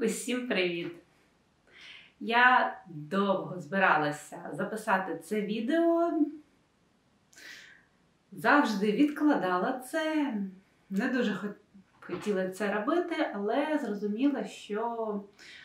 Усім привіт! Я довго збиралася записати це відео, завжди відкладала це, не дуже хотіла це робити, але зрозуміла, що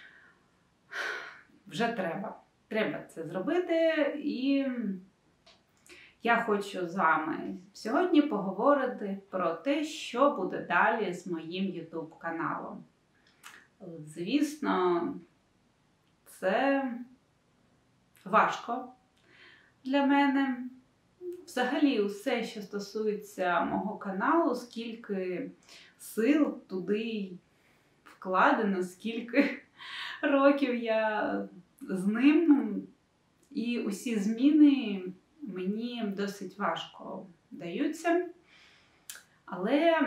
вже треба це зробити, і я хочу з вами сьогодні поговорити про те, що буде далі з моїм YouTube каналом. Звісно, це важко для мене. Взагалі, усе, що стосується мого каналу, скільки сил туди вкладено, скільки років я з ним, і усі зміни мені досить важко даються. Але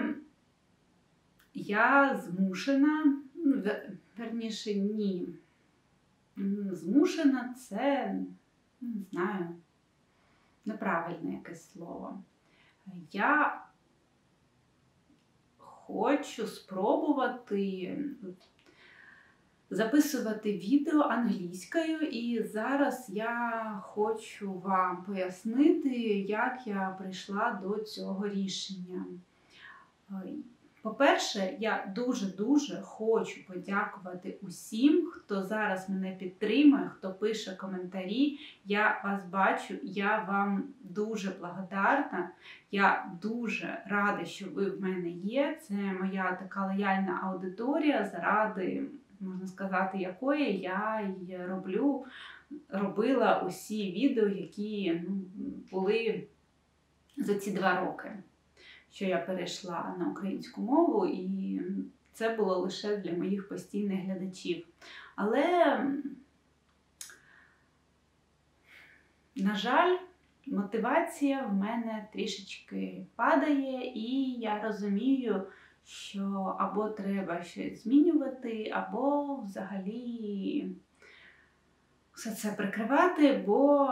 я змушена, верніше, ні. Змушена – це, не знаю, неправильне якесь слово. Я хочу спробувати записувати відео англійською, і зараз я хочу вам пояснити, як я прийшла до цього рішення. По-перше, я дуже-дуже хочу подякувати усім, хто зараз мене підтримує, хто пише коментарі. Я вас бачу, я вам дуже благодарна. Я дуже рада, що ви в мене є. Це моя така лояльна аудиторія, заради, можна сказати, якої я й робила усі відео, які були за ці 2 роки. Що я перейшла на українську мову, і це було лише для моїх постійних глядачів. Але, на жаль, мотивація в мене трішечки падає, і я розумію, що або треба щось змінювати, або взагалі все це прикривати, бо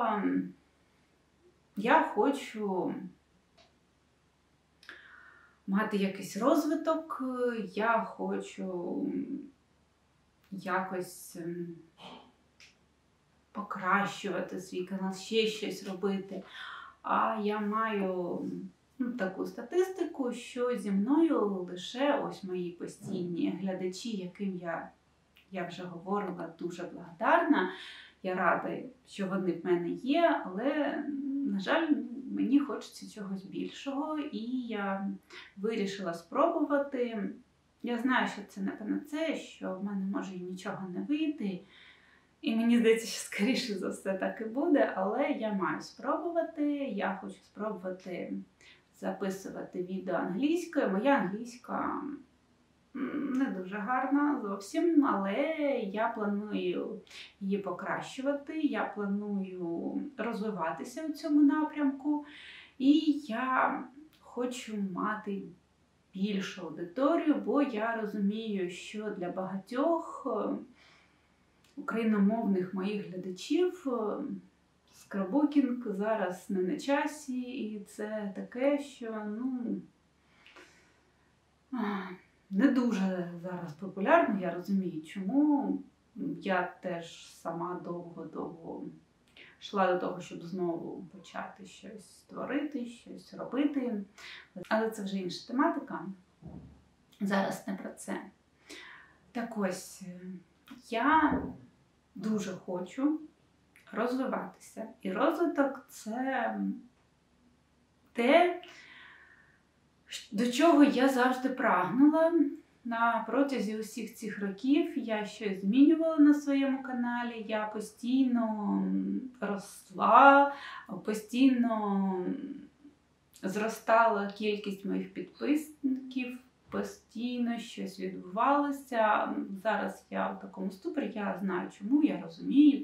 я хочу мати якийсь розвиток, я хочу якось покращувати свій канал, ще щось робити. А я маю таку статистику, що зі мною лише ось мої постійні глядачі, яким я вже говорила, дуже благодарна. Я рада, що вони в мене є, але, на жаль, мені хочеться чогось більшого, і я вирішила спробувати. Я знаю, що це не панацея, що в мене може і нічого не вийти. І мені здається, що скоріше за все так і буде, але я маю спробувати. Я хочу спробувати записувати відео англійською. Моя англійська не дуже гарна зовсім, але я планую її покращувати, я планую розвиватися у цьому напрямку, і я хочу мати більшу аудиторію, бо я розумію, що для багатьох україномовних моїх глядачів скраббукінг зараз не на часі, і це таке, що, не дуже зараз популярно, я розумію, чому. Я теж сама довго йшла до того, щоб знову почати щось створити, щось робити. Але це вже інша тематика. Зараз не про це. Так ось, я дуже хочу розвиватися. І розвиток – це те, до чого я завжди прагнула. На протязі усіх цих років я щось змінювала на своєму каналі, я постійно росла, постійно зростала кількість моїх підписників, постійно щось відбувалося. Зараз я в такому ступорі, я знаю чому, я розумію,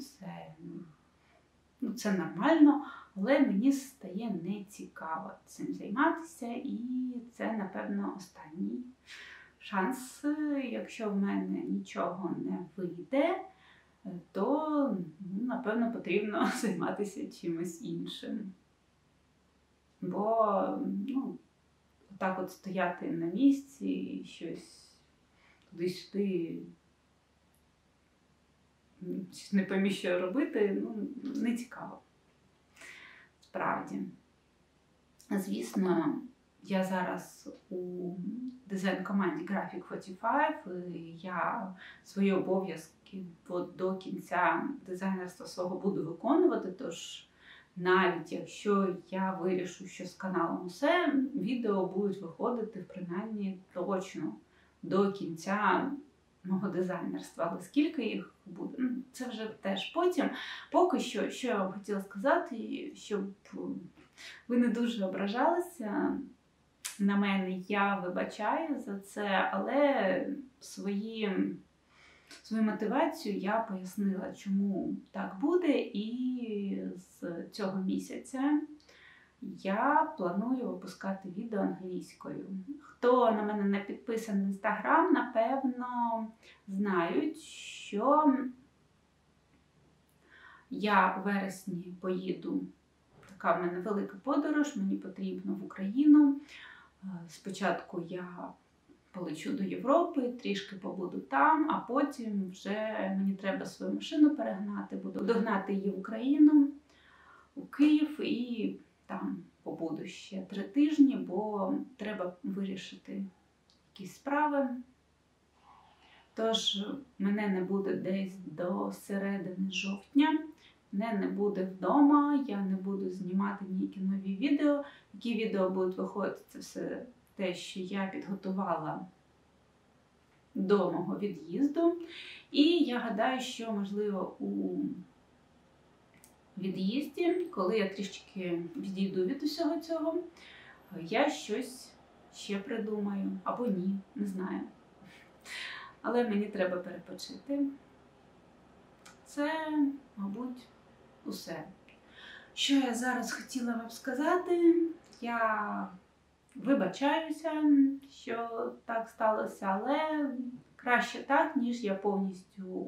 це нормально. Але мені стає нецікаво цим займатися, і це, напевно, останній шанс. Якщо в мене нічого не вийде, то, напевно, потрібно займатися чимось іншим. Бо, отак стояти на місці, щось туди-сюди не пойму, що робити, ну, не цікаво. Справді. Звісно, я зараз у дизайн-команді Graphic 45, і я свої обов'язки до кінця дизайнерства свого буду виконувати, тож навіть якщо я вирішу, що з каналом усе, відео будуть виходити, принаймні, точно до кінця мого дизайнерства. Але скільки їх буде, ну, це вже теж потім. Поки що, що я вам хотіла сказати, щоб ви не дуже ображалися на мене, я вибачаю за це, але свою мотивацію я пояснила, чому так буде, і з цього місяця я планую випускати відео англійською. Хто на мене не підписаний в Інстаграм, напевно, знають, що я в вересні поїду. Така в мене велика подорож, мені потрібно в Україну. Спочатку я полечу до Європи, трішки побуду там, а потім вже мені треба свою машину перегнати, буду догнати її в Україну, у Київ, і там побуду ще 3 тижні, бо треба вирішити якісь справи. Тож мене не буде десь до середини жовтня, мене не буде вдома, я не буду знімати ніякі нові відео. Які відео будуть виходити, це все те, що я підготувала до мого від'їзду. І я гадаю, що, можливо, у від'їзді, коли я трішки відійду від усього цього, я щось ще придумаю. Або ні, не знаю. Але мені треба перепочити. Це, мабуть, усе. Що я зараз хотіла вам сказати? Я вибачаюся, що так сталося, але краще так, ніж я повністю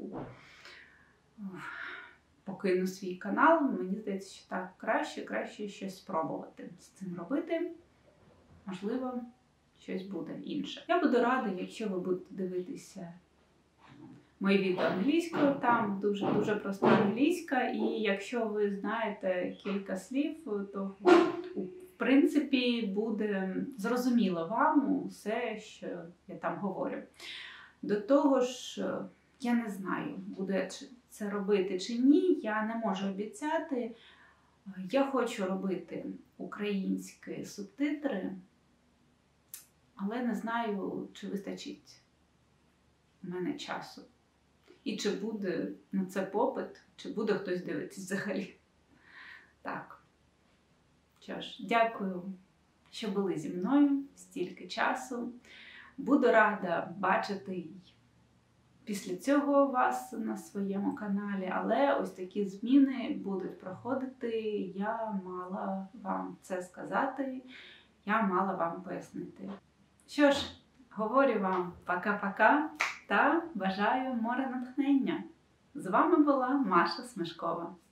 покину свій канал. Мені здається, що так краще щось спробувати з цим робити. Можливо, щось буде інше. Я буду рада, якщо ви будете дивитися мої відео англійською, там дуже проста англійська, і якщо ви знаєте кілька слів, то в принципі буде зрозуміло вам усе, що я там говорю. До того ж, я не знаю, буду я це робити чи ні, я не можу обіцяти. Я хочу робити українські субтитри, але не знаю, чи вистачить у мене часу. І чи буде на це попит, чи буде хтось дивитись взагалі. Так. Що ж, дякую, що були зі мною стільки часу. Буду рада бачити після цього вас на своєму каналі, але ось такі зміни будуть проходити. Я мала вам це сказати, я мала вам пояснити. Що ж, говорю вам пока-пока та бажаю море натхнення. З вами була Маша Смешкова.